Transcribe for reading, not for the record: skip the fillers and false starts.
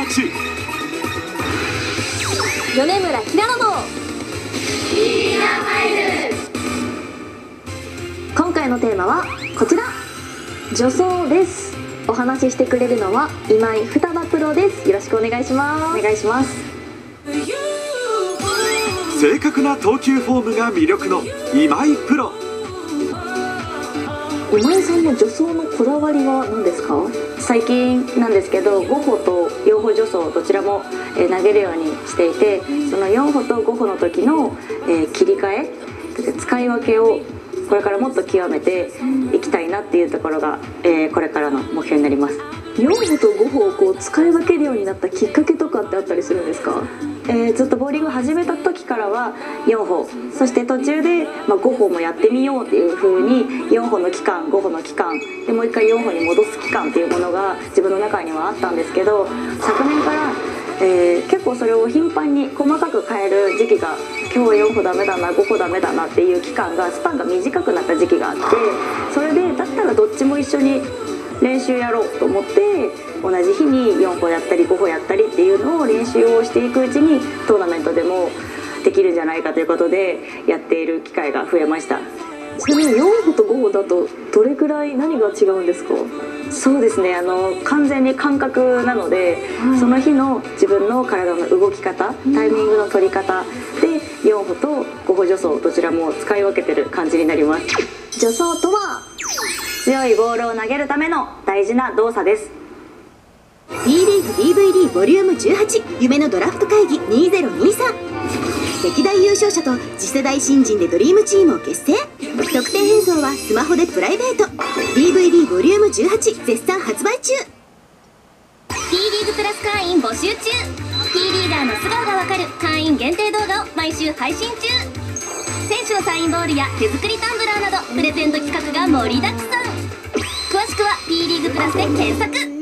ーチ。 米村ひなのの今回のテーマはこちら、女装です。お話ししてくれるのは今井双葉プロです。よろしくお願いします。お願いします。 正確な投球フォームが魅力の今井プロ。 今井さんの助走のこだわりは何ですか？最近なんですけど、5歩と4歩助走どちらも投げるようにしていて、その4歩と5歩の時の切り替え、使い分けをこれからもっと極めていきたいなっていうところがこれからの目標になります。4歩と5歩をこう使い分けるようになったきっかけとかってあったりするんですか？ずっとボーリング始めた時からは4歩、そして途中で5歩もやってみようっていう風に4歩の期間、5歩の期間でもう一回4歩に戻す期間っていうものが自分の中にはあったんですけど、昨年から、結構それを頻繁に細かく変える時期が、今日は4歩ダメだな、5歩ダメだなっていう期間が、スパンが短くなった時期があって、それでだったらどっちも一緒に練習やろうと思って、同じ日に4歩やったり5歩やったりっていうのを練習をしていくうちにトーナメントでもできるんじゃないかということでやっている機会が増えました。ちなみに4歩と5歩だとどれくらい何が違うんですか？そうですね、完全に感覚なので、その日の自分の体の動き方、タイミングの取り方で4歩と5歩助走どちらも使い分けてる感じになります。助走とは強いボールを投げるための大事な動作です。 B リーグ DVD ボリューム18夢のドラフト会議2023、歴代優勝者と次世代新人でドリームチームを結成。特典変装はスマホでプライベート。 DVD ボリューム18絶賛発売中。 P リーグプラス会員募集中。 P リーガーの素顔がわかる会員限定動画を毎週配信中。選手のサインボールや手作りタンブラーなどプレゼント企画が盛りだくさん。詳しくは P リーグプラスで検索。